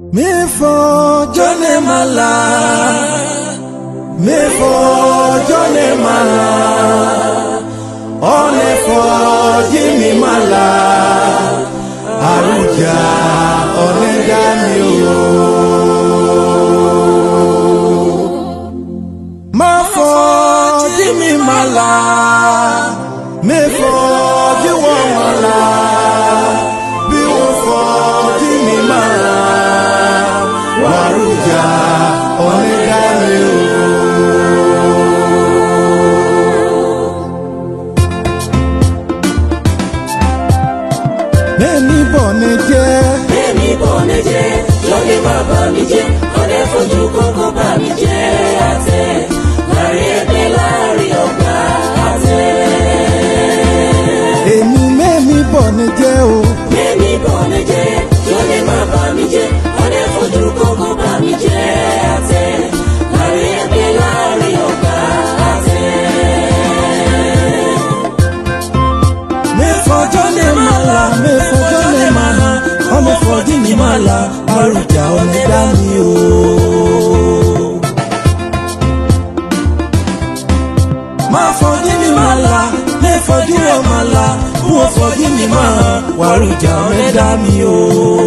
Mi fo jone mala, mi fo jone mala, one fo jimi mala, aruja one dami o. Ma fo jimi mala, mi fo jiwo mala, bi wo fo jimi mala. Waruja onegami Meni boneje Lole baba mi je Ode fojú koko ba mi je ate Lari ebe lari ọgbà ate Èmi meni boneje o Meni boneje Lole baba mi je Ode fojú koko ba mi je ate Lari ebe lari ọgbà ate Me fojo le mala Ọmọ fọdí mi máa la àrùjà ọ̀nẹ́dá mi o. Máa fọdí mi máa la, mẹ́fọdí ọ̀ máa la, wọ́n fọdí mi máa wàrùjà ọ̀nẹ́dá mi o.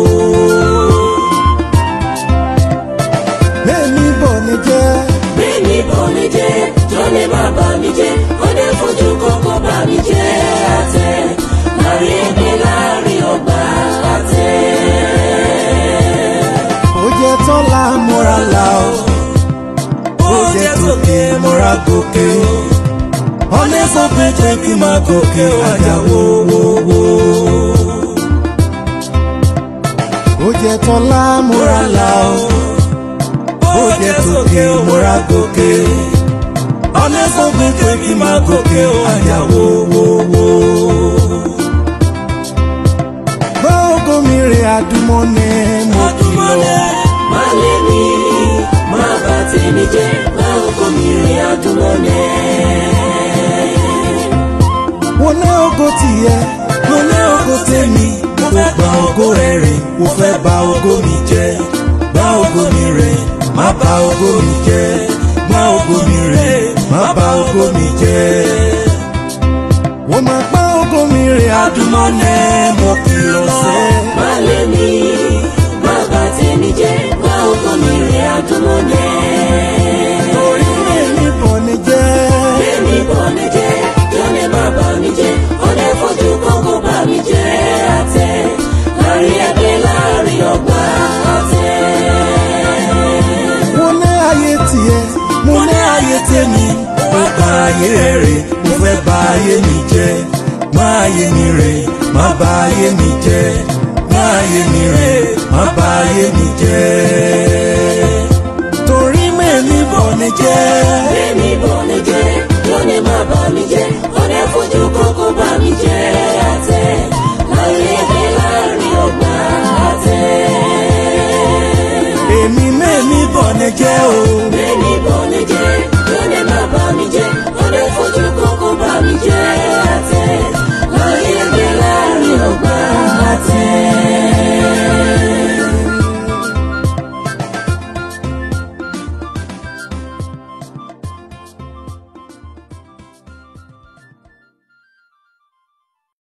Bẹ́ẹ̀ni bọ̀ ni jẹ́, jọ́lẹ̀ máa bà mí jẹ́, ọdẹ fojú kọ́kọ́ bà mí jẹ́ àtẹ, láàrin ẹgbẹ́ láàrin ọgbà àtẹ. Ó jẹ́ tọ́lá mọ́ra la o, ó jẹ́ tókè mọ́ra gòkè o, ọ̀nẹ́ sọ pé jẹ́ kí máa gòkè àjà wòwòwò. Ó jẹ́ tọ́lá mọ́ra la o, ó jẹ́ tókè mọ́ra gòkè ọ̀nẹ́ sọ pé jẹ́ kí máa gòkè àjà wòwòwò. Bá ògo mi rè àdúmọ̀nẹ́ mo kìlọ̀. Má lé mi, má bà tèmi jẹ́, bá ògo mi rè àdúmọ̀nẹ́. Wọ́n lé ògo tiẹ̀, wọ́n lé ògo tèmi, mo fẹ́ gba ògo rẹ̀ rè, mo fẹ́ bà ògo mi jẹ́, bá ògo mi rè, má bà ògo mi jẹ́, má ògo mi rè, má bà ògo mi jẹ́. Wọ́n máa gbá ògo mi rè àdúmọ̀nẹ́ mo kìlọ̀ sẹ́. Má lé mi, má bà tèmi jẹ́, bá ògo mi rè àdúmọ̀nẹ́. Orí èmi bọ̀ ni jẹ́. Èmi bọ̀ ni jẹ́, jọ́lẹ̀ má bà mí jẹ́, ọdẹ fojú kọ́kọ́ bà mí jẹ́ àtẹ, láàrin ẹgbẹ́ láàrin ọgbà àtẹ. Mo ní ayé tiẹ̀, mo ní ayé tèmi, mo gba ayé rè, mo fẹ́ bà ayé mi jẹ́, má ayé mi rè, má bà ayé mi jẹ́, má ayé mi rè, má bà ayé mi jẹ́. Torí mẹ́mi bọ̀ ni jẹ́. Mẹ́mi bọ̀ ni jẹ́, lónìí má bà mí jẹ́, ọdẹ fojú kọ́kọ́ bà mí jẹ́ àtẹ.